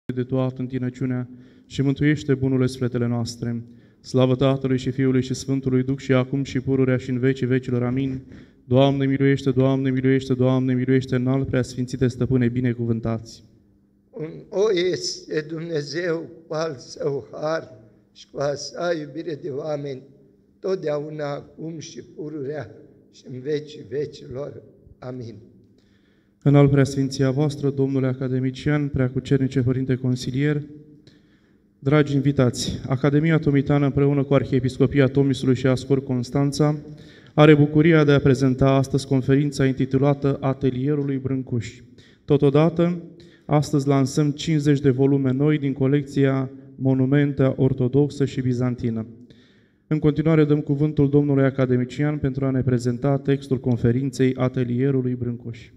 de toată întinăciunea și mântuiește bunurile sufletele noastre. Slavă Tatălui și Fiului și Sfântului Duh și acum și pururea și în vecii vecilor. Amin. Doamne miluiește, Doamne miluiește, Doamne miluiește, înalt preasfințite stăpâne, binecuvântați. O este Dumnezeu cu al său har și cu a sa iubire de oameni, totdeauna, acum și pururea și în vecii vecilor. Amin. Înalt preasfinția voastră, domnule academician, preacucernice părinte consilier, dragi invitați, Academia Tomitană împreună cu Arhiepiscopia Tomisului și Ascor Constanța are bucuria de a prezenta astăzi conferința intitulată Atelierului Brâncuși. Totodată, astăzi lansăm 50 de volume noi din colecția Monumente ortodoxă și bizantină. În continuare dăm cuvântul domnului academician pentru a ne prezenta textul conferinței Atelierului Brâncuși.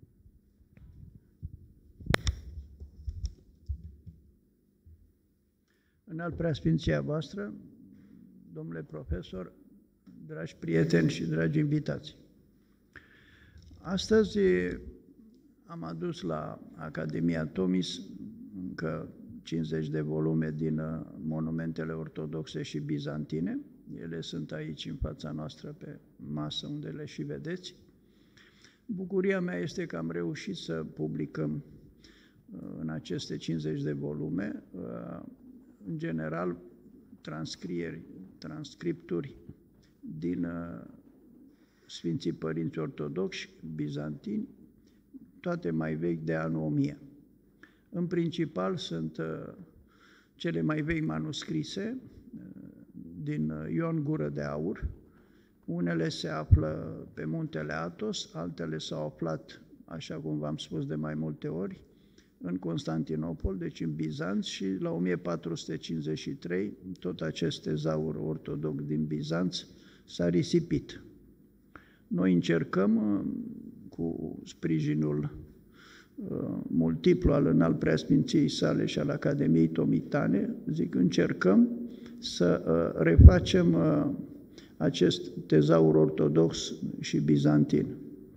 Înalt preasfinția voastră, domnule profesor, dragi prieteni și dragi invitați. Astăzi am adus la Academia Tomis încă 50 de volume din monumentele ortodoxe și bizantine. Ele sunt aici în fața noastră pe masă, unde le și vedeți. Bucuria mea este că am reușit să publicăm în aceste 50 de volume în general, transcripturi din Sfinții Părinți Ortodoxi, bizantini, toate mai vechi de anul 1000. În principal sunt cele mai vechi manuscrise din Ion Gură de Aur. Unele se află pe muntele Athos, altele s-au aflat, așa cum v-am spus de mai multe ori, în Constantinopol, deci în Bizanț, și la 1453 tot acest tezaur ortodox din Bizanț s-a risipit. Noi încercăm, cu sprijinul multiplu al înalt preasfinției sale și al Academiei Tomitane, încercăm să refacem acest tezaur ortodox și bizantin.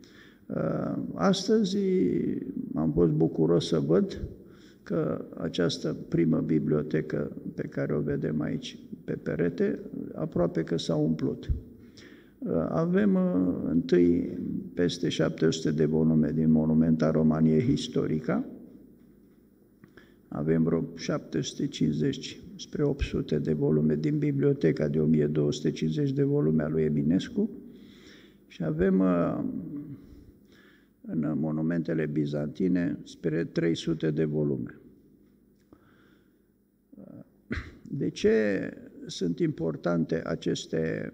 Astăzi am fost bucuros să văd că această primă bibliotecă pe care o vedem aici pe perete, aproape că s-a umplut. Avem întâi peste 700 de volume din Monumenta Romaniei Historica, avem vreo 750 spre 800 de volume din biblioteca de 1250 de volume a lui Eminescu și avem în monumentele bizantine spre 300 de volume. De ce sunt importante aceste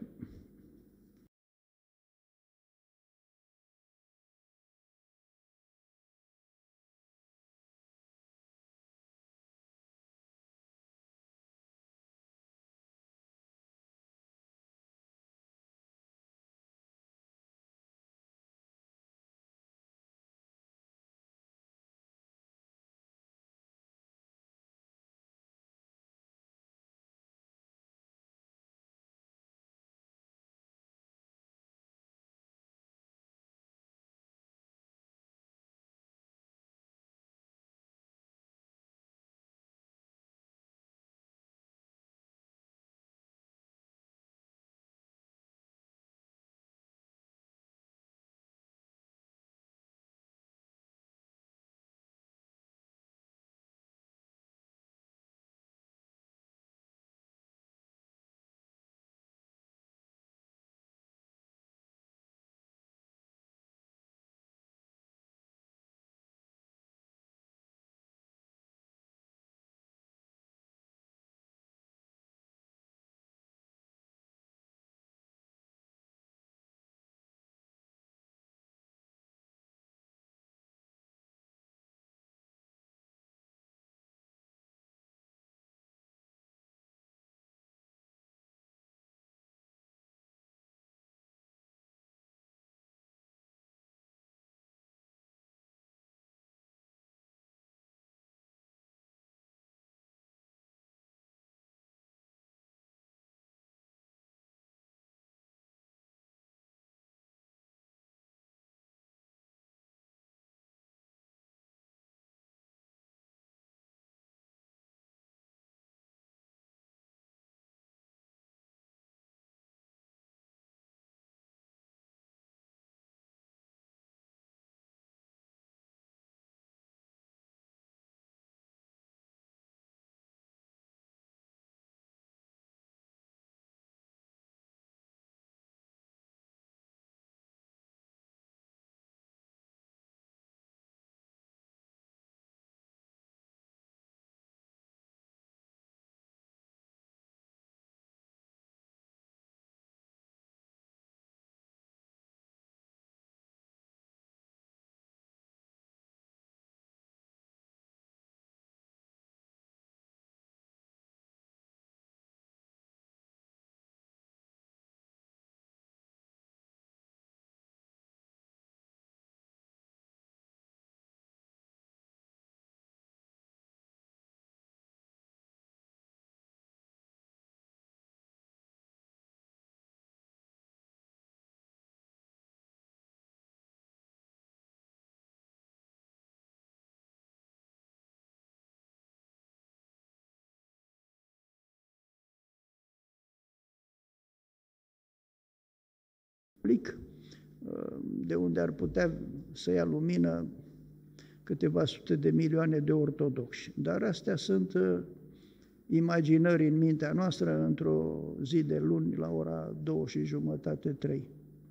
de unde ar putea să ia lumină câteva sute de milioane de ortodoxi. Dar astea sunt imaginări în mintea noastră într-o zi de luni la ora 2:30, 3.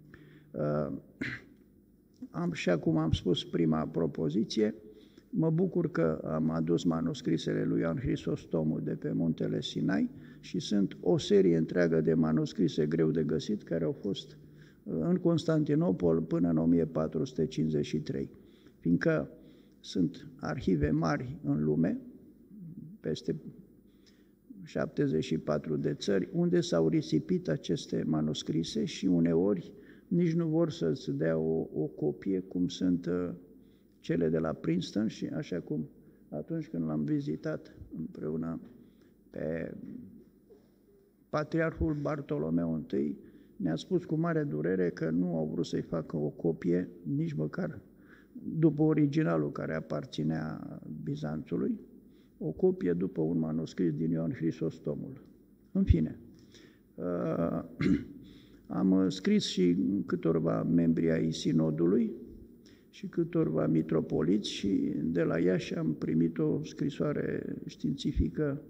Și acum am spus prima propoziție, mă bucur că am adus manuscrisele lui Ioan Hristostomul de pe muntele Sinai și sunt o serie întreagă de manuscrise greu de găsit care au fost în Constantinopol până în 1453, fiindcă sunt arhive mari în lume, peste 74 de țări, unde s-au risipit aceste manuscrise și uneori nici nu vor să-ți dea o copie, cum sunt cele de la Princeton și așa cum atunci când l-am vizitat împreună pe Patriarhul Bartolomeu I, ne-a spus cu mare durere că nu au vrut să-i facă o copie, nici măcar după originalul care aparținea Bizanțului, o copie după un manuscris din Ioan Hristostomul. În fine, am scris și câtorva membri ai sinodului și câtorva mitropoliți și de la Iași am primit o scrisoare științifică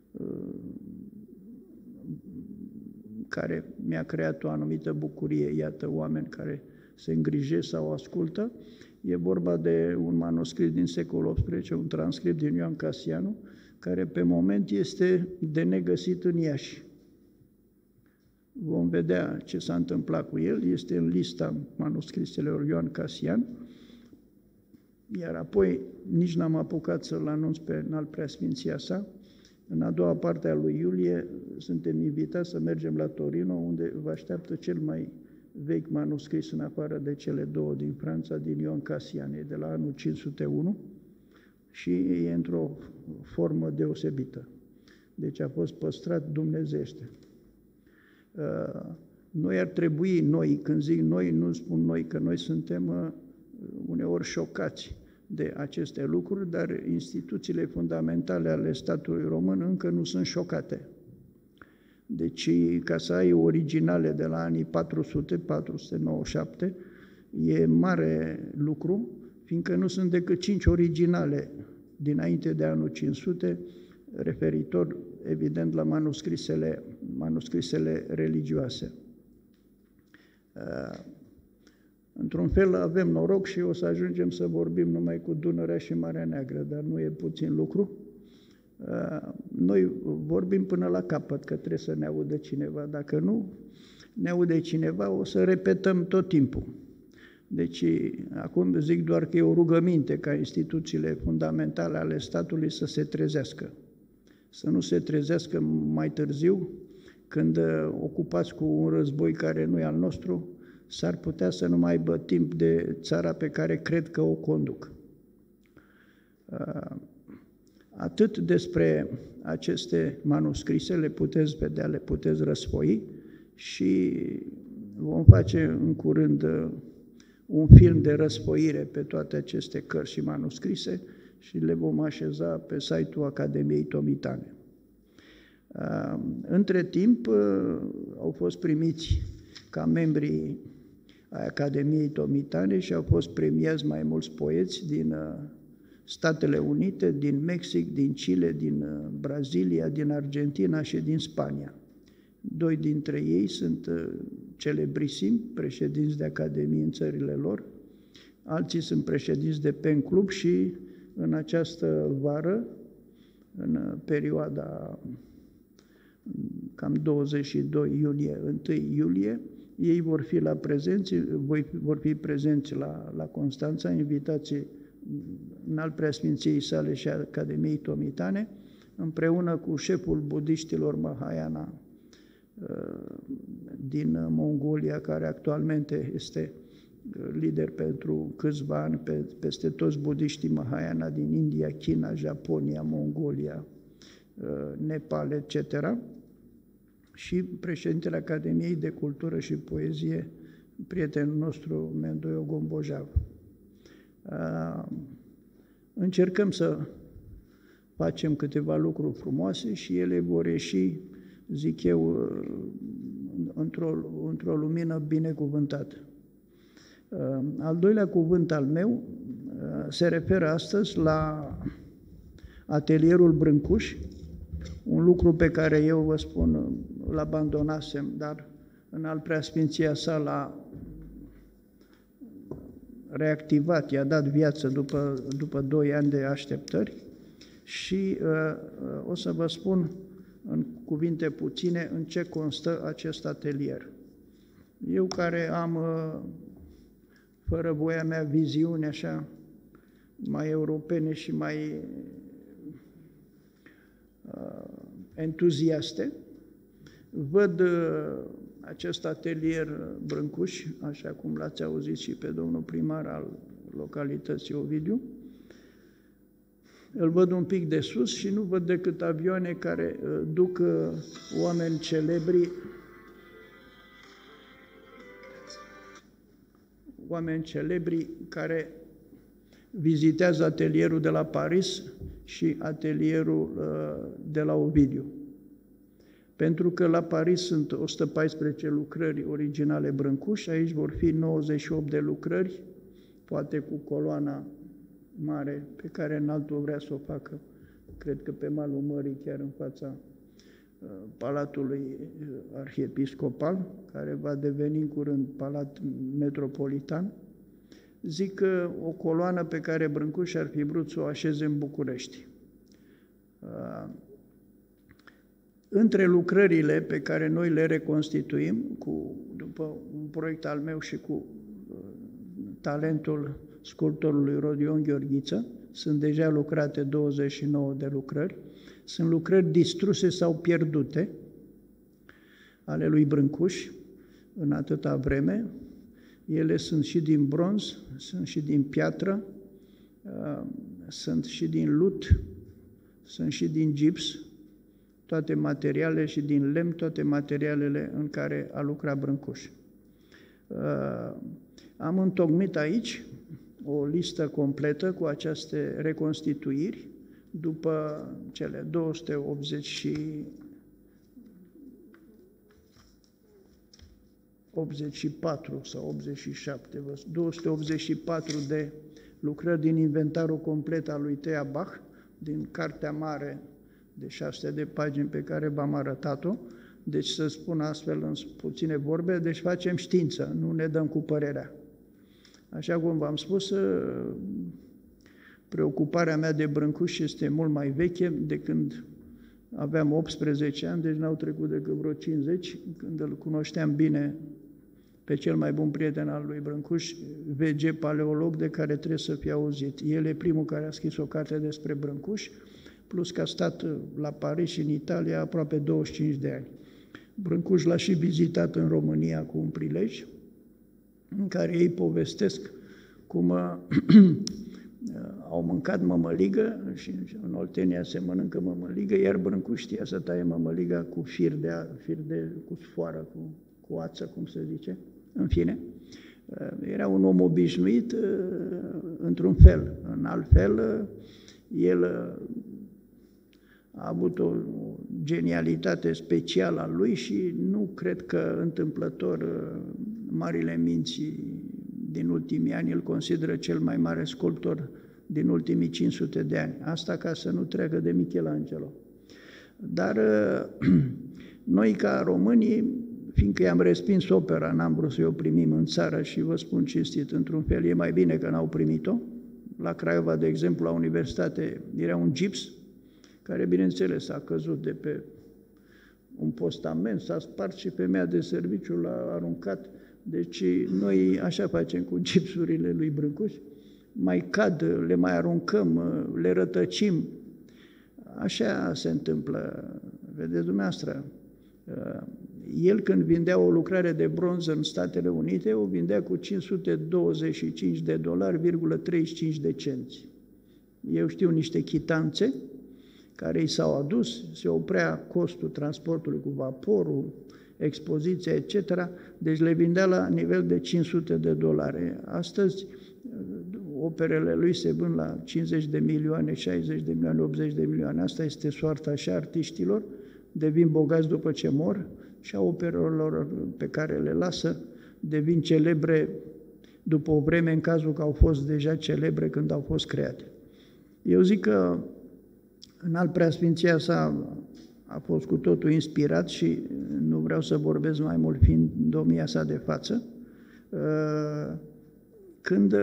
care mi-a creat o anumită bucurie. Iată oameni care se îngrijesc sau ascultă. E vorba de un manuscris din secolul XVIII, un transcript din Ioan Casianu, care pe moment este de negăsit în Iași. Vom vedea ce s-a întâmplat cu el, este în lista manuscriselor Ioan Casian, iar apoi nici n-am apucat să-l anunț pe înalt preasfinția sa. În a doua parte a lui iulie suntem invitați să mergem la Torino, unde vă așteaptă cel mai vechi manuscris în afară de cele două din Franța, din Ioan Casian, de la anul 501 și e într-o formă deosebită. Deci a fost păstrat dumnezește. Noi ar trebui, când zic noi, nu spun noi, că noi suntem uneori șocați de aceste lucruri, dar instituțiile fundamentale ale statului român încă nu sunt șocate. Deci, ca să ai originale de la anii 400-497, e mare lucru, fiindcă nu sunt decât 5 originale dinainte de anul 500, referitor, evident, la manuscrisele religioase. Într-un fel avem noroc și o să ajungem să vorbim numai cu Dunărea și Marea Neagră, dar nu e puțin lucru. Noi vorbim până la capăt, că trebuie să ne audă cineva. Dacă nu ne aude cineva, o să repetăm tot timpul. Deci, acum zic doar că e o rugăminte ca instituțiile fundamentale ale statului să se trezească. Să nu se trezească mai târziu, când ocupați cu un război care nu e al nostru, s-ar putea să nu mai aibă timp de țara pe care cred că o conduc. Atât despre aceste manuscrise, le puteți vedea, le puteți răsfoi și vom face în curând un film de răsfoire pe toate aceste cărți și manuscrise și le vom așeza pe site-ul Academiei Tomitane. Între timp au fost primiți ca membri ai Academiei Tomitane și au fost premiați mai mulți poeți din Statele Unite, din Mexic, din Chile, din Brazilia, din Argentina și din Spania. 2 dintre ei sunt celebrisimi, președinți de academii în țările lor, alții sunt președinți de pen club și în această vară, în perioada cam 22 iunie, 1 iulie, ei vor fi prezenți la Constanța, invitații înalt preasfinției sale și Academiei Tomitane, împreună cu șeful budiștilor Mahayana din Mongolia, care actualmente este lider pentru câțiva ani peste toți budiștii Mahayana din India, China, Japonia, Mongolia, Nepal, etc. Și președintele Academiei de Cultură și Poezie, prietenul nostru Mendoio Gombojav. Încercăm să facem câteva lucruri frumoase și ele vor ieși, zic eu, într-o lumină binecuvântată. Al doilea cuvânt al meu se referă astăzi la atelierul Brâncuș, un lucru pe care eu vă spun îl abandonasem, dar în al preasfinția sa l-a reactivat, i-a dat viață după 2 ani de așteptări și o să vă spun în cuvinte puține în ce constă acest atelier. Eu care am, fără voia mea, viziuni așa mai europene și mai entuziaste, văd acest atelier Brâncuș, așa cum l-ați auzit și pe domnul primar al localității Ovidiu, îl văd un pic de sus și nu văd decât avioane care duc oameni celebri care vizitează atelierul de la Paris și atelierul de la Ovidiu. Pentru că la Paris sunt 114 lucrări originale Brâncuș, aici vor fi 98 de lucrări, poate cu coloana mare pe care înaltul vrea să o facă, cred că pe malul mării, chiar în fața Palatului Arhiepiscopal, care va deveni în curând Palat Metropolitan. Zic că o coloană pe care Brâncuș ar fi vrut să o așeze în București. Între lucrările pe care noi le reconstituim, după un proiect al meu și cu talentul sculptorului Rodion Gheorghiță, sunt deja lucrate 29 de lucrări, sunt lucrări distruse sau pierdute ale lui Brâncuș în atâta vreme. Ele sunt și din bronz, sunt și din piatră, sunt și din lut, sunt și din gips, toate materialele, și din lemn, toate materialele în care a lucrat Brâncuș. Am întocmit aici o listă completă cu aceste reconstituiri după cele 284 sau 87, 284 de lucrări din inventarul complet al lui Thea Bach, din cartea mare de 600 de pagini pe care v-am arătat-o. Deci, să spun astfel în puține vorbe, deci facem știință, nu ne dăm cu părerea. Așa cum v-am spus, preocuparea mea de Brâncuș este mult mai veche, de când aveam 18 ani, deci n-au trecut decât vreo 50, când îl cunoșteam bine pe cel mai bun prieten al lui Brâncuș, VG, paleolog, de care trebuie să fie auzit. El e primul care a scris o carte despre Brâncuș, plus că a stat la Paris și în Italia aproape 25 de ani. Brâncuș l-a și vizitat în România cu un prilej, în care ei povestesc cum au mâncat mămăligă și în Oltenia se mănâncă mămăligă, iar Brâncuș știa să taie mămăliga cu cu sfoară, cu ață, cum se zice. În fine, era un om obișnuit într-un fel. În alt fel, el a avut o genialitate specială a lui și nu cred că întâmplător marile minți din ultimii ani îl consideră cel mai mare sculptor din ultimii 500 de ani. Asta ca să nu treacă de Michelangelo. Dar noi ca românii, fiindcă i-am respins opera, n-am vrut să o primim în țară și vă spun cinstit, într-un fel e mai bine că n-au primit-o. La Craiova, de exemplu, la universitate era un gips care, bineînțeles, a căzut de pe un postament, s-a spart și femeia de serviciu l-a aruncat. Deci noi așa facem cu gipsurile lui Brâncuș, mai cad, le mai aruncăm, le rătăcim. Așa se întâmplă, vedeți dumneavoastră. El când vindea o lucrare de bronz în Statele Unite, o vindea cu $525,35. Eu știu niște chitanțe care i s-au adus, se oprea costul transportului cu vaporul, expoziția, etc., deci le vindea la nivel de $500. Astăzi, operele lui se vând la 50 de milioane, 60 de milioane, 80 de milioane. Asta este soarta și artiștilor, devin bogați după ce mor, și a operelor pe care le lasă devin celebre după o vreme, în cazul că au fost deja celebre când au fost create. Eu zic că Înalt Preasfinția sa a fost cu totul inspirat și nu vreau să vorbesc mai mult fiind domnia sa de față, când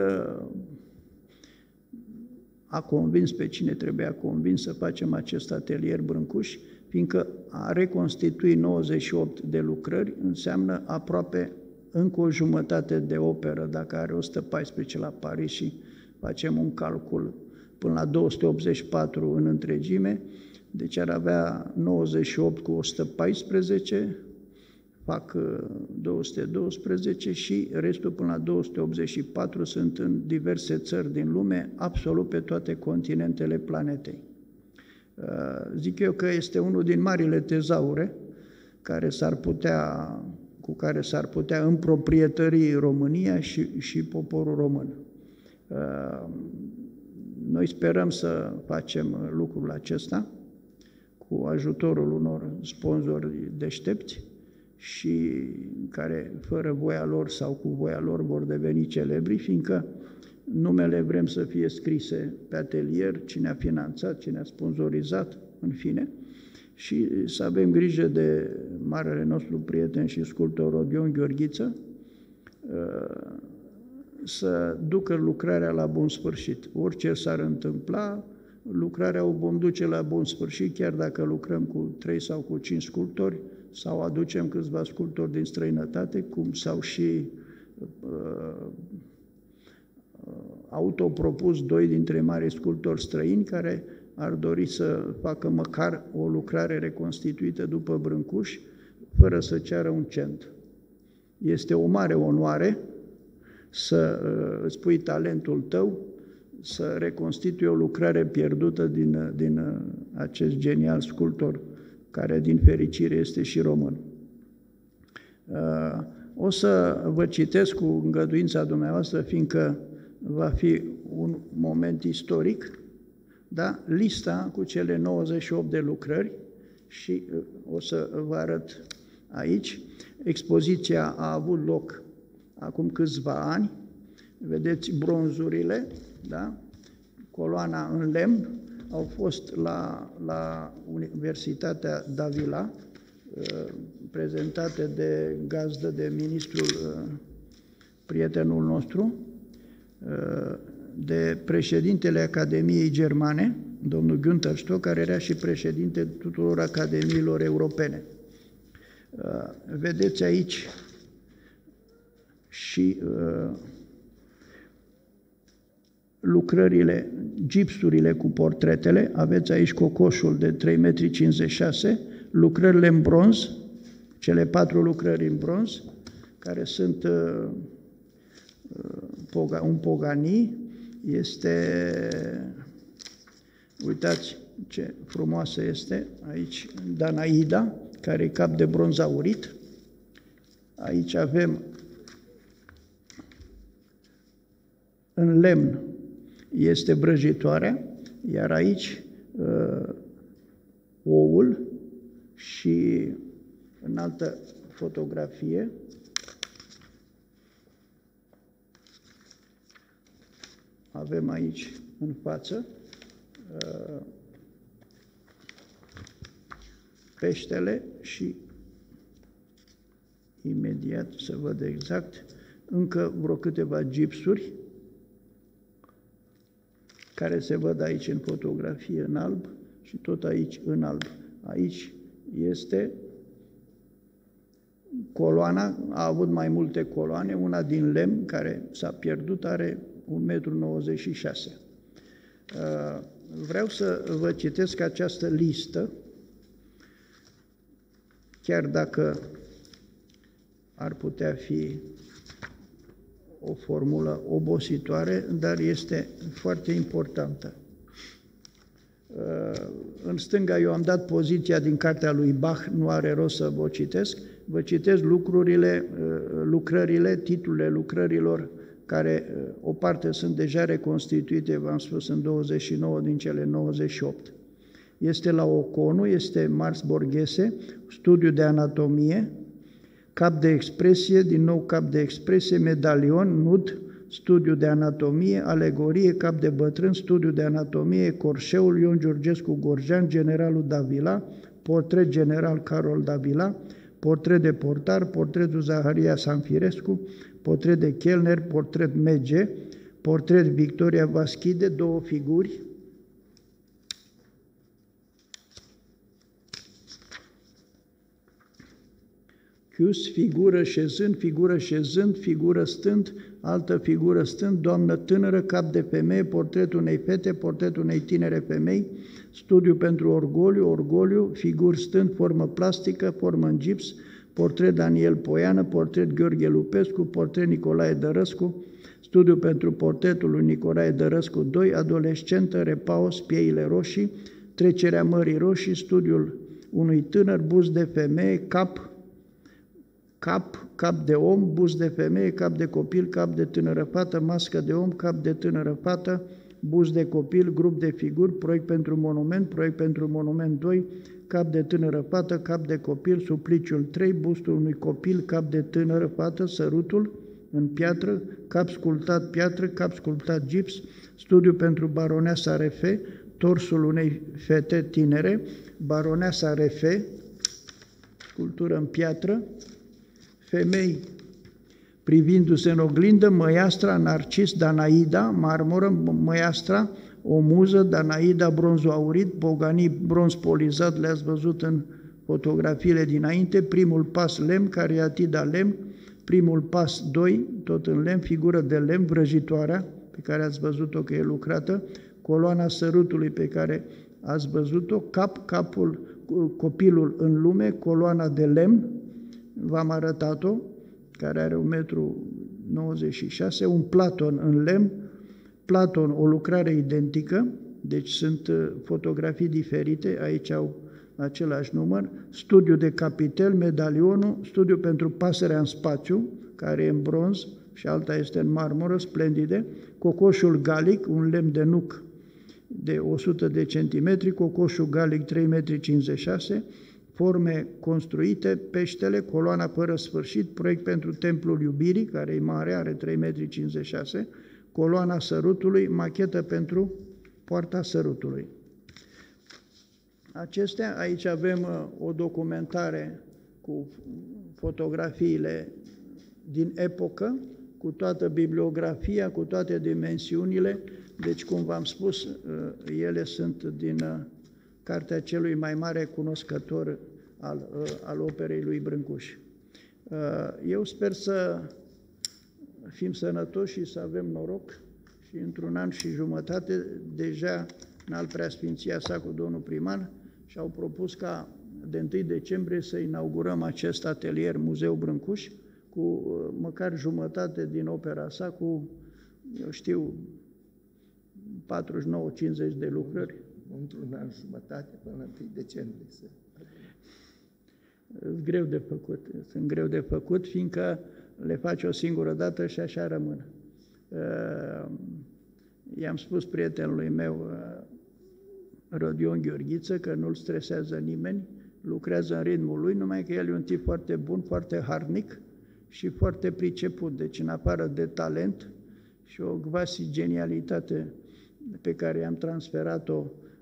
a convins pe cine trebuia convins să facem acest atelier Brâncuși, fiindcă a reconstitui 98 de lucrări înseamnă aproape încă o jumătate de operă, dacă are 114 la Paris și facem un calcul până la 284 în întregime, deci ar avea 98 cu 114, fac 212 și restul până la 284 sunt în diverse țări din lume, absolut pe toate continentele planetei. Zic eu că este unul din marile tezaure cu care s-ar putea împroprietări România și poporul român. Noi sperăm să facem lucrul acesta cu ajutorul unor sponsori deștepți și care, fără voia lor sau cu voia lor, vor deveni celebri, fiindcă numele vrem să fie scrise pe atelier, cine a finanțat, cine a sponsorizat, în fine, și să avem grijă de marele nostru prieten și sculptor Rodion Gheorghiță, să ducă lucrarea la bun sfârșit. Orice s-ar întâmpla, lucrarea o vom duce la bun sfârșit, chiar dacă lucrăm cu 3 sau cu 5 sculptori, sau aducem câțiva sculptori din străinătate, cum s-au și autopropus 2 dintre mari sculptori străini care ar dori să facă măcar o lucrare reconstituită după Brâncuși, fără să ceară un cent. Este o mare onoare să îți pui talentul tău, să reconstitui o lucrare pierdută din acest genial sculptor, care din fericire este și român. O să vă citesc cu îngăduința dumneavoastră, fiindcă va fi un moment istoric, da? Lista cu cele 98 de lucrări și o să vă arăt aici. Expoziția a avut loc acum câțiva ani, vedeți bronzurile, da? Coloana în lemn, au fost la Universitatea Davila, prezentate de gazdă de ministrul, prietenul nostru, de președintele Academiei Germane, domnul Günther Stock, care era și președinte tuturor academiilor europene. Vedeți aici și lucrările, gipsurile cu portretele, aveți aici cocoșul de 3,56 m, lucrările în bronz, cele 4 lucrări în bronz, care sunt un Pogani, uitați ce frumoasă este, aici Danaida, care e cap de bronz aurit, aici avem în lemn, este vrăjitoarea, iar aici oul și în altă fotografie avem aici în față peștele și imediat să văd exact încă vreo câteva gipsuri care se văd aici în fotografie în alb și tot aici în alb. Aici este coloana, a avut mai multe coloane, una din lemn care s-a pierdut, are 1,96 m. Vreau să vă citesc această listă, chiar dacă ar putea fi o formulă obositoare, dar este foarte importantă. În stânga eu am dat poziția din cartea lui Bach, nu are rost să vă citesc, vă citesc lucrările, titlurile lucrărilor, care o parte sunt deja reconstituite, v-am spus, în 29 din cele 98. este la Oconu, este Mars Borghese, studiu de anatomie, cap de expresie, din nou cap de expresie, medalion, nud, studiu de anatomie, alegorie, cap de bătrân, studiu de anatomie, Corșeul, Ion Georgescu Gorjean, generalul Davila, portret general Carol Davila, portret de portar, portretul Zaharia Sanfirescu, portret de chelner, portret Mege, portret Victoria Vaschide, 2 figuri, Chius, figură șezând, figură stând, altă figură stând, doamnă tânără, cap de femeie, portretul unei fete, portretul unei tinere femei, studiu pentru orgoliu, figuri stând, formă plastică, formă în gips, portret Daniel Poiană, portret Gheorghe Lupescu, portret Nicolae Dărăscu, studiu pentru portretul lui Nicolae Dărăscu 2, adolescentă, repaus, pieile roșii, trecerea Mării Roșii, studiul unui tânăr, buz de femeie, cap de om, buz de femeie, cap de copil, cap de tânără fată, mască de om, cap de tânără fată, buz de copil, grup de figuri, proiect pentru monument 2, cap de tânără fată, cap de copil, supliciul 3, bustul unui copil, cap de tânără fată, sărutul în piatră, cap sculptat piatră, cap sculptat gips, studiu pentru baroneasa Refe, torsul unei fete tinere, baroneasa Refe, sculptură în piatră, femei privindu-se în oglindă, măiastra, Narcis, Danaida, marmură, măiastra, o muză, Danaida, bronzul aurit, Boganii, bronz polizat, le-ați văzut în fotografiile dinainte, primul pas lemn, cariatida lemn, primul pas 2, tot în lemn, figură de lemn, vrăjitoarea, pe care ați văzut-o că e lucrată, coloana sărutului pe care ați văzut-o, capul, copilul în lume, coloana de lemn, v-am arătat-o, care are 1,96 m, un Platon în lemn, Platon, o lucrare identică, deci sunt fotografii diferite, aici au același număr, studiu de capitel, medalionul, studiu pentru pasărea în spațiu, care e în bronz și alta este în marmură, splendide, cocoșul galic, un lemn de nuc de 100 de centimetri, cocoșul galic 3,56 m, forme construite, peștele, coloana fără sfârșit, proiect pentru templul iubirii, care e mare, are 3,56 m, coloana sărutului, machetă pentru poarta sărutului. Acestea, aici avem o documentare cu fotografiile din epocă, cu toată bibliografia, cu toate dimensiunile, deci, cum v-am spus, ele sunt din cartea celui mai mare cunoscător al operei lui Brâncuș. Eu sper să fim sănătoși și să avem noroc și într-un an și jumătate deja în al preasfinția sa cu domnul primar și-au propus ca de 1 decembrie să inaugurăm acest atelier Muzeu Brâncuș cu măcar jumătate din opera sa, cu, eu știu, 49-50 de lucrări. Într-un an jumătate până la 1 decembrie. Sunt greu de făcut, fiindcă le faci o singură dată și așa rămân. I-am spus prietenului meu, Rodion Gheorghiță, că nu-l stresează nimeni, lucrează în ritmul lui, numai că el e un tip foarte bun, foarte harnic și foarte priceput. Deci, în afară de talent și o quasi genialitate pe care i-am transferat-o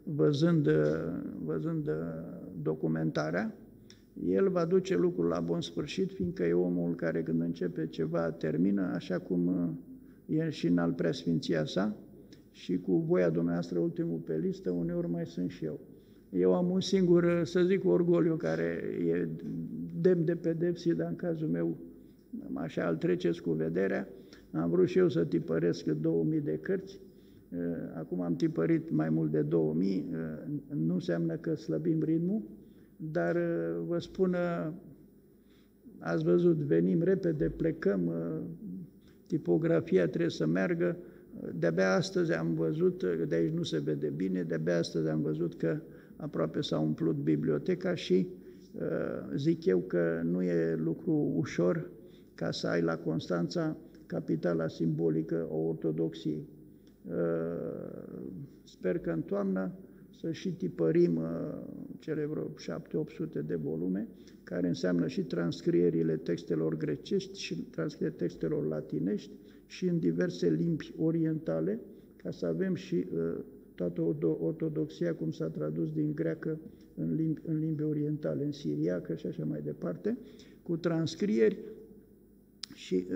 văzând documentarea, el va duce lucrul la bun sfârșit, fiindcă e omul care când începe ceva termină, așa cum e și în al preasfinția sa, și cu voia dumneavoastră ultimul pe listă, uneori mai sunt și eu. Eu am un singur, să zic, orgoliu care e demn de pedepsit, dar în cazul meu așa îl treceți cu vederea. Am vrut și eu să tipăresc 2000 de cărți, acum am tipărit mai mult de 2000, nu înseamnă că slăbim ritmul, dar vă spun, ați văzut, venim repede, plecăm, tipografia trebuie să meargă. De-abia astăzi am văzut, de aici nu se vede bine, de-abia astăzi am văzut că aproape s-a umplut biblioteca și zic eu că nu e lucru ușor ca să ai la Constanța capitala simbolică a ortodoxiei. Sper că în toamnă să și tipărim cele vreo 700-800 de volume, care înseamnă și transcrierile textelor grecești și transcrierile textelor latinești și în diverse limbi orientale, ca să avem și toată ortodoxia, cum s-a tradus din greacă în limbi orientale, în siriacă și așa mai departe, cu transcrieri și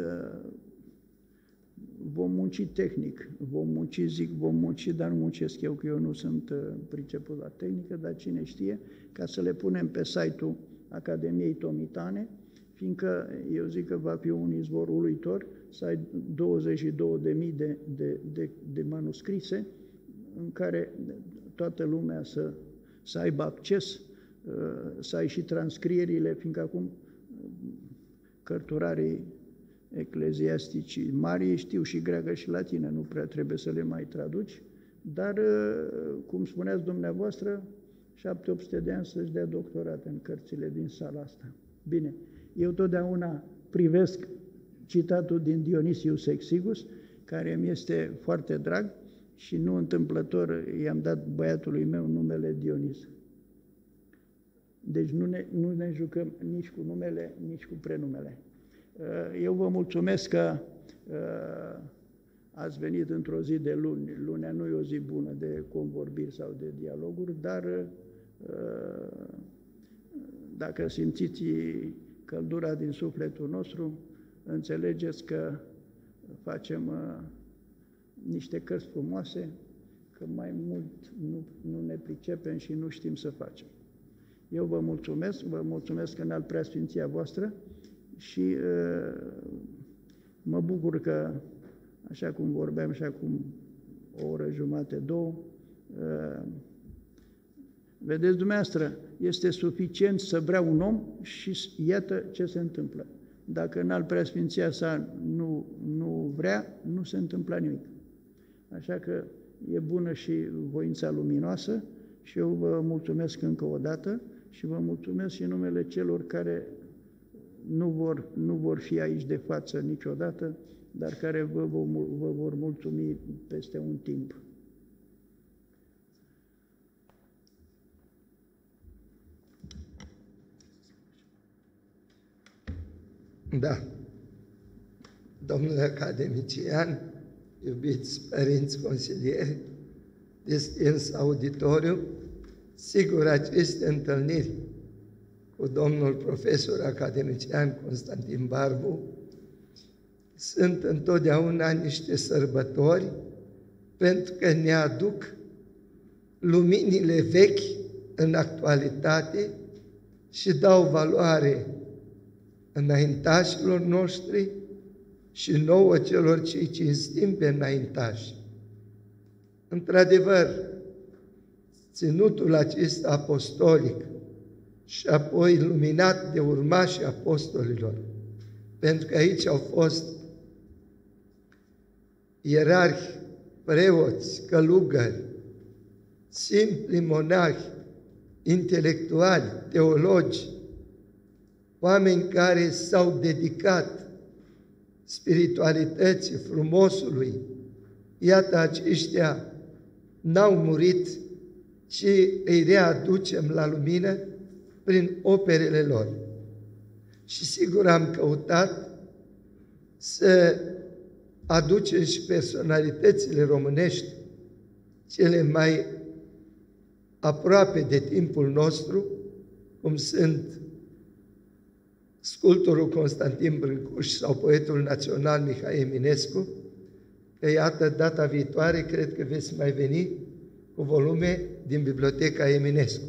vom munci tehnic, vom munci, dar nu muncesc eu, că eu nu sunt priceput la tehnică, dar cine știe, ca să le punem pe site-ul Academiei Tomitane, fiindcă eu zic că va fi un izvor uluitor să ai 22.000 de manuscrise în care toată lumea să aibă acces, să ai și transcrierile, fiindcă acum cărturarii ecleziastici mari știu și greacă și latină, nu prea trebuie să le mai traduci, dar, cum spuneați dumneavoastră, 700-800 de ani să-și dea doctorat în cărțile din sala asta. Bine, eu totdeauna privesc citatul din Dionysius Exigus, care mi este foarte drag și nu întâmplător i-am dat băiatului meu numele Dionis. Deci nu ne jucăm nici cu numele, nici cu prenumele. Eu vă mulțumesc că ați venit într-o zi de luni. Lunea nu e o zi bună de convorbiri sau de dialoguri, dar dacă simțiți căldura din sufletul nostru, înțelegeți că facem niște cărți frumoase, că mai mult nu ne pricepem și nu știm să facem. Eu vă mulțumesc în al preasfinția voastră și mă bucur că, așa cum vorbeam și acum o oră jumate, două, vedeți dumneavoastră, este suficient să vrea un om și iată ce se întâmplă. Dacă în al preasfinția sa nu vrea, nu se întâmplă nimic. Așa că e bună și voința luminoasă și eu vă mulțumesc încă o dată și vă mulțumesc și în numele celor care nu vor fi aici de față niciodată, dar care vă vor mulțumi peste un timp. Da. Domnule academician, iubiți părinți consilieri, distins auditoriu, sigur aceste întâlniri cu domnul profesor academician Constantin Barbu sunt întotdeauna niște sărbători, pentru că ne aduc luminile vechi în actualitate și dau valoare înaintașilor noștri și nouă celor ce îi cinstim pe înaintași. Într-adevăr, ținutul acesta apostolic și apoi luminat de urmașii apostolilor, pentru că aici au fost ierarhi, preoți, călugări, simpli monahi, intelectuali, teologi, oameni care s-au dedicat spiritualității, frumosului. Iată, aceștia n-au murit, ci îi readucem la lumină prin operele lor. Și sigur am căutat să aducem și personalitățile românești, cele mai aproape de timpul nostru, cum sunt sculptorul Constantin Brâncuș sau poetul național Mihai Eminescu, că iată, data viitoare, cred că veți mai veni cu volume din Biblioteca Eminescu.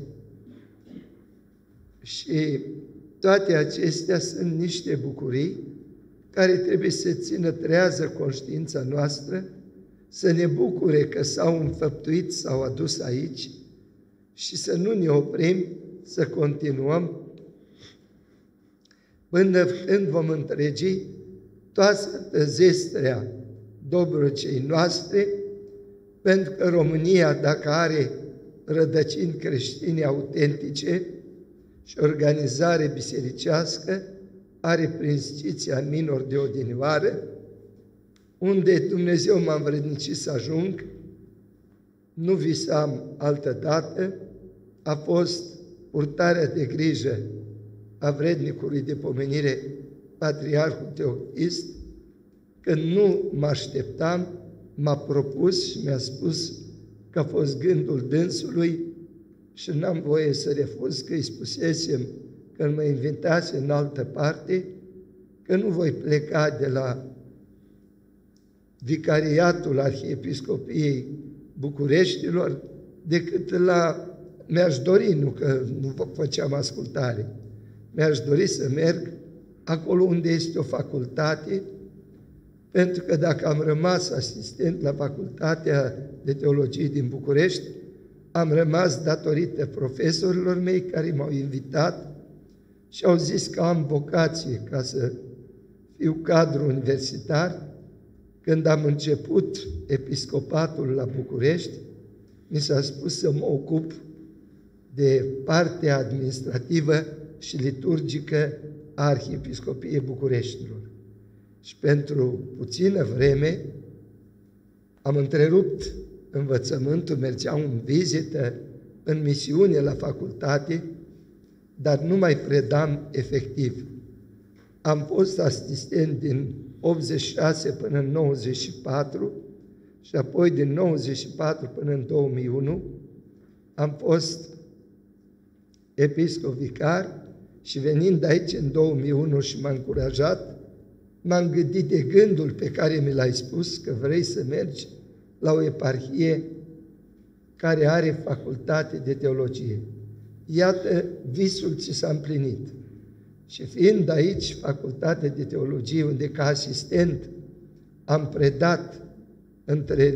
Și toate acestea sunt niște bucurii care trebuie să țină trează conștiința noastră, să ne bucure că s-au înfăptuit, s-au adus aici și să nu ne oprim, să continuăm până când vom întregi toată zestrea Dobrogei noastre, pentru că România, dacă are rădăcini creștine autentice și organizare bisericească, are prin Sciția în minor de odinioară, unde Dumnezeu m-a învrednicit să ajung, nu visam altă dată, a fost purtarea de grijă a vrednicului de pomenire, Patriarhul Teoctist, că nu mă așteptam, m-a propus și mi-a spus că a fost gândul dânsului și n-am voie să refuz, că îi spusesem că mă invitase în altă parte, că nu voi pleca de la Vicariatul Arhiepiscopiei Bucureștilor decât mi-aș dori, nu că nu făceam ascultare, mi-aș dori să merg acolo unde este o facultate, pentru că dacă am rămas asistent la Facultatea de Teologie din București, am rămas datorită profesorilor mei care m-au invitat și au zis că am vocație ca să fiu cadru universitar. Când am început episcopatul la București, mi s-a spus să mă ocup de partea administrativă și liturgică a Arhiepiscopiei Bucureștilor. Și pentru puțină vreme am întrerupt învățământul, mergeam în vizită, în misiune la facultate, dar nu mai predam efectiv. Am fost asistent din 86 până în 94 și apoi din 94 până în 2001 am fost episcop vicar și venind aici în 2001 și m-a încurajat, m-am gândit de gândul pe care mi l-ai spus, că vrei să mergi la o eparhie care are facultate de teologie. Iată, visul ți s-a împlinit. Și fiind aici facultate de teologie, unde ca asistent am predat între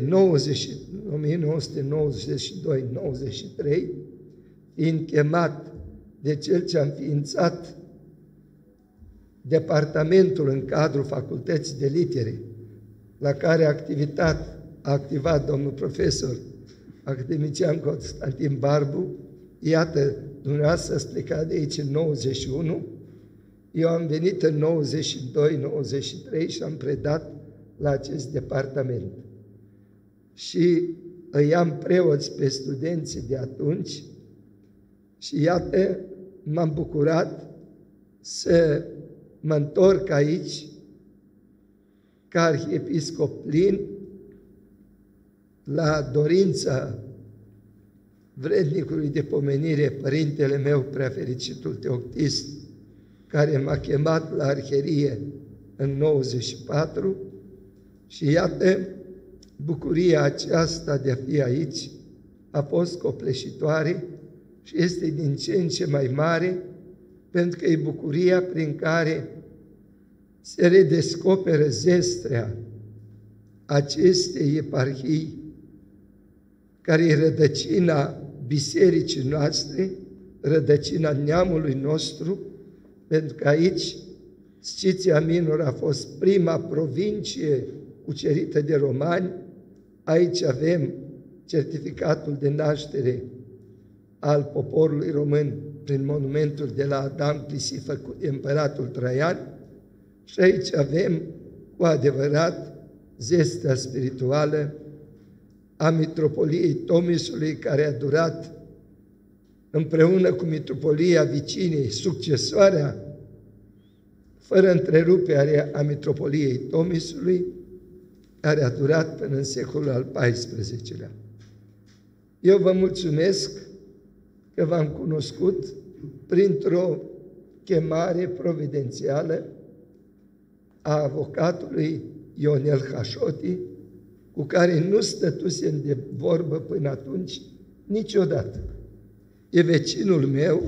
1992-93, fiind chemat de cel ce a înființat departamentul în cadrul Facultății de Litere, la care a activat domnul profesor academician Constantin Barbu. Iată, dumneavoastră ați plecat de aici în 91, eu am venit în 92-93 și am predat la acest departament. Și îi am preoți pe studenții de atunci și iată, m-am bucurat să mă întorc aici ca arhiepiscop plin la dorința vrednicului de pomenire, părintele meu, preafericitul Teoctist, care m-a chemat la arhierie în 94 și iată, bucuria aceasta de a fi aici a fost copleșitoare și este din ce în ce mai mare, pentru că e bucuria prin care se redescoperă zestrea acestei eparhii, care e rădăcina bisericii noastre, rădăcina neamului nostru, pentru că aici Sciția Minor a fost prima provincie cucerită de romani. Aici avem certificatul de naștere al poporului român prin monumentul de la Adam Clisi făcut de împăratul Traian și aici avem cu adevărat zestea spirituală a Mitropoliei Tomisului, care a durat împreună cu Mitropolia Vicinei, succesoarea fără întrerupere a Mitropoliei Tomisului, care a durat până în secolul al XIV-lea. Eu vă mulțumesc că v-am cunoscut printr-o chemare providențială a avocatului Ionel Hașoti, cu care nu stătusem de vorbă până atunci niciodată. E vecinul meu,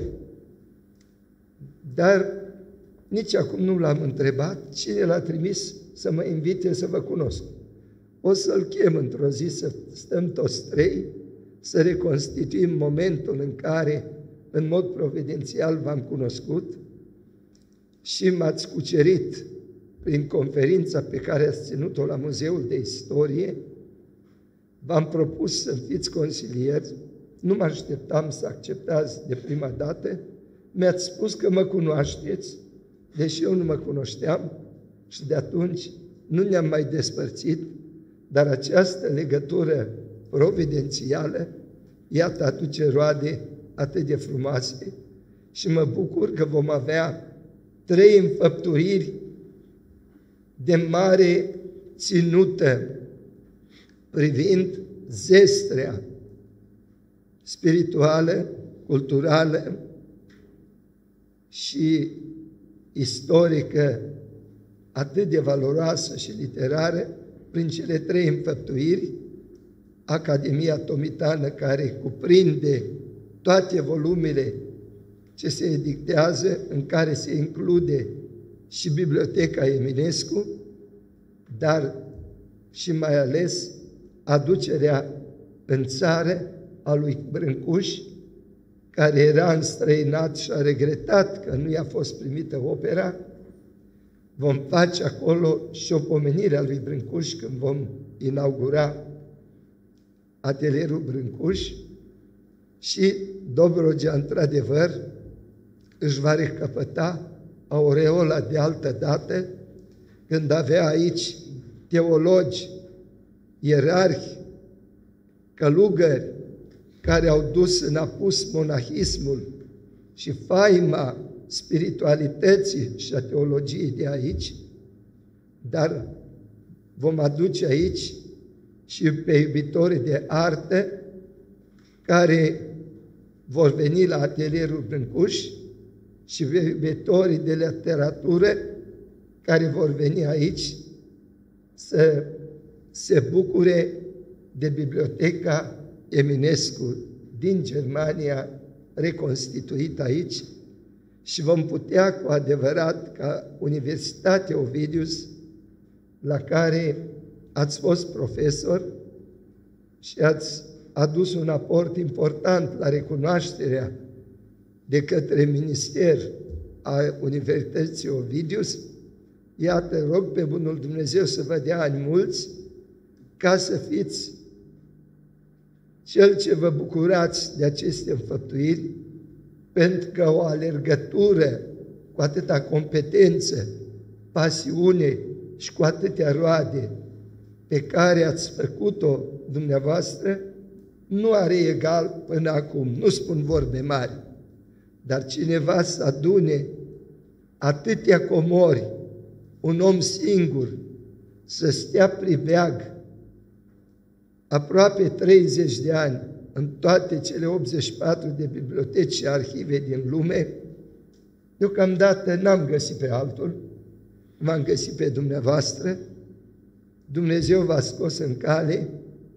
dar nici acum nu l-am întrebat cine l-a trimis să mă invite să vă cunosc. O să-l chem într-o zi să stăm toți trei, să reconstituim momentul în care, în mod providențial, v-am cunoscut și m-ați cucerit prin conferința pe care ați ținut-o la Muzeul de Istorie. V-am propus să fiți consilieri, nu mă așteptam să acceptați de prima dată, mi-ați spus că mă cunoașteți, deși eu nu mă cunoșteam și de atunci nu ne-am mai despărțit, dar această legătură providențială, iată aduce roade atât de frumoase și mă bucur că vom avea 3 înfăptuiri de mare ținută privind zestrea spirituală, culturală și istorică atât de valoroasă și literară prin cele 3 înfăptuiri, Academia Tomitană, care cuprinde toate volumele ce se edictează, în care se include și Biblioteca Eminescu, dar și mai ales aducerea în țară a lui Brâncuș, care era înstrăinat și a regretat că nu i-a fost primită opera. Vom face acolo și o pomenire a lui Brâncuș când vom inaugura atelierul Brâncuș și Dobrogea, într-adevăr, își va recăpăta aureola de altă dată, când avea aici teologi, ierarhi, călugări, care au dus în apus monahismul și faima spiritualității și a teologiei de aici, dar vom aduce aici și pe iubitorii de artă care vor veni la atelierul Brâncuș și pe iubitorii de literatură care vor veni aici să se bucure de Biblioteca Eminescu din Germania, reconstituită aici, și vom putea cu adevărat, ca Universitatea Ovidius, la care ați fost profesor și ați adus un aport important la recunoașterea de către minister a Universității Ovidius, iată, rog pe bunul Dumnezeu să vă dea ani mulți, ca să fiți cel ce vă bucurați de aceste înfăptuiri, pentru că o alergătură cu atâta competență, pasiune și cu atâtea roade pe care ați făcut-o dumneavoastră, nu are egal până acum. Nu spun vorbe mari, dar cineva să adune atâtea comori, un om singur, să stea pribeag aproape 30 de ani în toate cele 84 de biblioteci și arhive din lume, deocamdată n-am găsit pe altul, m-am găsit pe dumneavoastră. Dumnezeu v-a scos în cale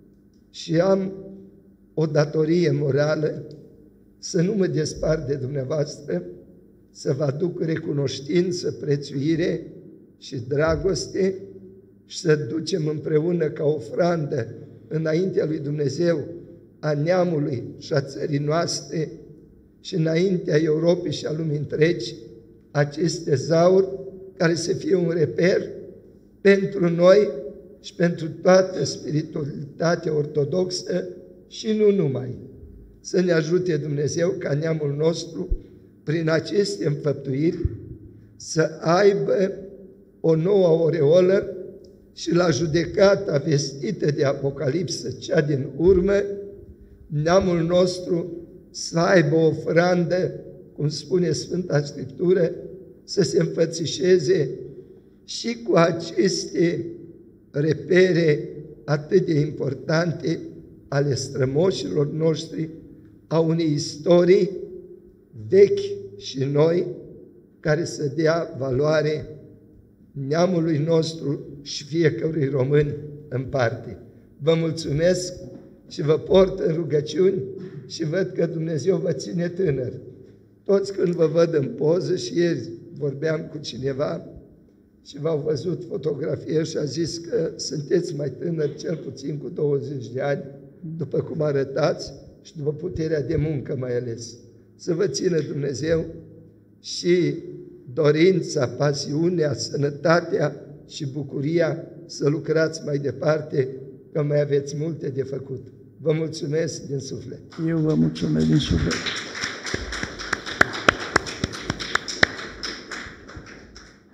și am o datorie morală să nu mă despart de dumneavoastră, să vă aduc recunoștință, prețuire și dragoste și să ducem împreună ca ofrandă înaintea lui Dumnezeu a neamului și a țării noastre și înaintea Europei și a lumii întregi acest tezaur care să fie un reper pentru noi și pentru toată spiritualitatea ortodoxă și nu numai. Să ne ajute Dumnezeu ca neamul nostru, prin aceste înfăptuiri, să aibă o nouă aureolă și la judecata vestită de Apocalipsă, cea din urmă, neamul nostru să aibă o ofrandă, cum spune Sfânta Scriptură, să se înfățișeze și cu aceste repere atât de importante ale strămoșilor noștri, a unei istorii vechi și noi, care să dea valoare neamului nostru și fiecărui român în parte. Vă mulțumesc și vă port în rugăciuni și văd că Dumnezeu vă ține tânăr. Toți când vă văd în poză, și ieri vorbeam cu cineva și v-au văzut fotografie și a zis că sunteți mai tânări, cel puțin cu 20 de ani, după cum arătați și după puterea de muncă mai ales. Să vă țină Dumnezeu și dorința, pasiunea, sănătatea și bucuria să lucrați mai departe, că mai aveți multe de făcut. Vă mulțumesc din suflet. Eu vă mulțumesc din suflet.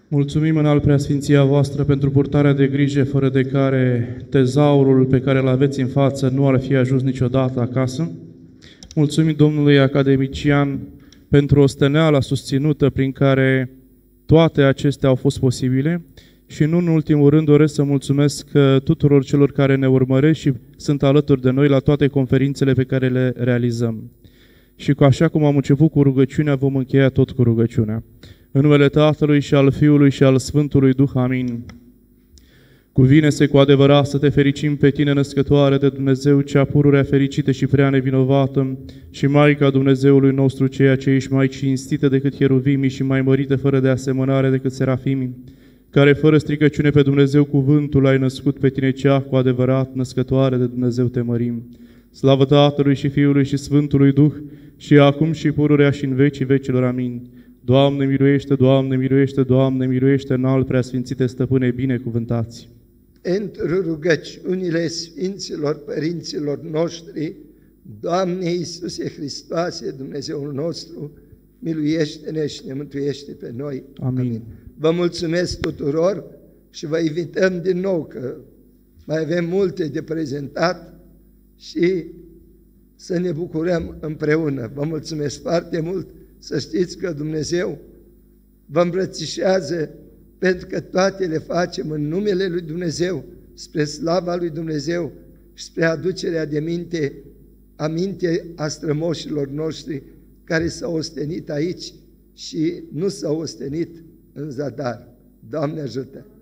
Mulțumim în al preasfinția voastră pentru purtarea de grijă fără de care tezaurul pe care îl aveți în față nu ar fi ajuns niciodată acasă. Mulțumim domnului academician pentru osteneala susținută prin care toate acestea au fost posibile și nu în ultimul rând doresc să mulțumesc tuturor celor care ne urmăresc și sunt alături de noi la toate conferințele pe care le realizăm. Și așa cum am început cu rugăciunea, vom încheia tot cu rugăciunea. În numele Tatălui și al Fiului și al Sfântului Duh. Amin. Cuvine-se cu adevărat să te fericim pe tine, născătoare de Dumnezeu, cea pururea fericită și prea nevinovată, și Maica Dumnezeului nostru, ceea ce ești mai cinstită decât cheruvimii și mai mărită fără de asemănare decât serafimii, care fără stricăciune pe Dumnezeu cuvântul ai născut pe tine, cea cu adevărat născătoare de Dumnezeu te mărim. Slavă Tatălui și Fiului și Sfântului Duh, și acum și pururea și în vecii vecilor. Amin. Doamne miluiește, Doamne miluiește, Doamne miluiește, înalt preasfințite Stăpâne, binecuvântați. Pentru rugăciunile Sfinților Părinților noștri, Doamne Iisuse Hristoase, Dumnezeul nostru, miluiește-ne și ne mântuiește pe noi. Amin. Vă mulțumesc tuturor și vă invităm din nou, că mai avem multe de prezentat și să ne bucurăm împreună. Vă mulțumesc foarte mult, să știți că Dumnezeu vă îmbrățișează, pentru că toate le facem în numele lui Dumnezeu, spre slava lui Dumnezeu și spre aducerea de aminte a strămoșilor noștri care s-au ostenit aici și nu s-au ostenit în zadar. Doamne ajută!